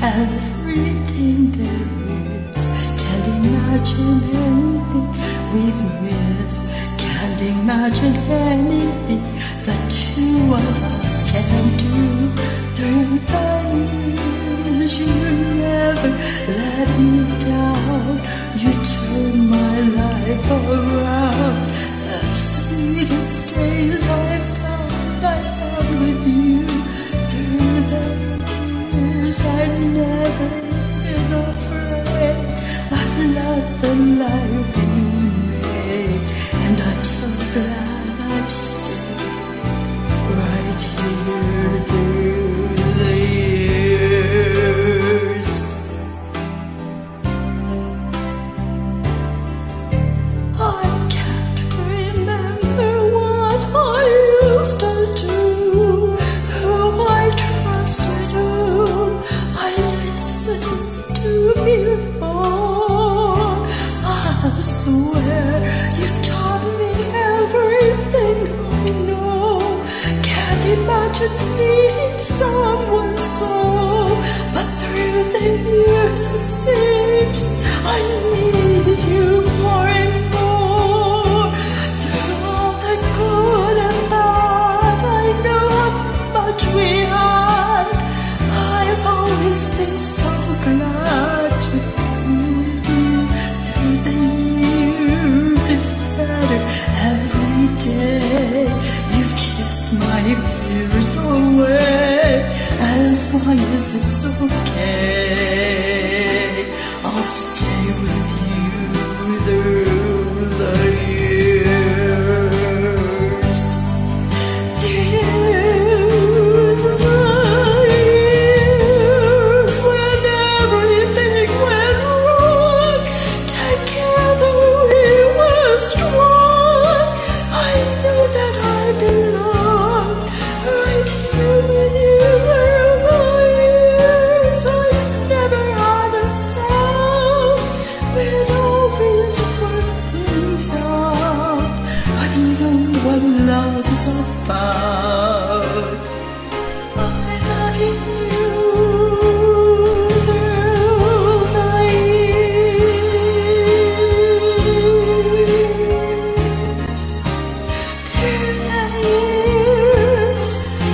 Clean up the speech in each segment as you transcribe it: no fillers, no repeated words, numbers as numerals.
everything there is. Can't imagine anything we've missed. Can't imagine anything the two of us can do. Through the years you never let me down. You turn my life around. The sweetest days I found with you. Through the years I've never been afraid. I've loved the life you made, and I'm so glad I've stayed right here through the years. I can't remember what I used to do, who I trusted, who I listened to before. I swear you've taught me everything I know. Can't imagine needing someone so, but through the years it seems I need you more and more. Through all the good and bad, I know how much we had. I've always been so glad to be with you. Through the years it's better every day. You've kissed my fears away. As long as it's okay, I'll stay with you through the years. Through the years when everything went wrong, together we were strong. I know that I belong right here with you. Through the years I never had a doubt. We'd always work things out. I've learned what love's about. I love you through the years. Through the years.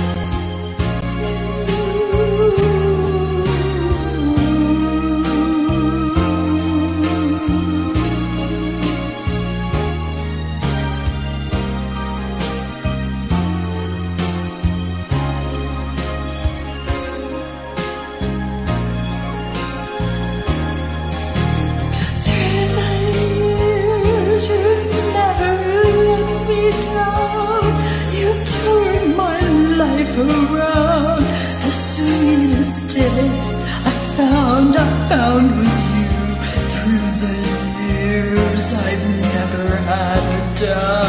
Through the years, you never let me down. You've turned my life around. The sweetest day I found with you. Through the years, I've never had a doubt.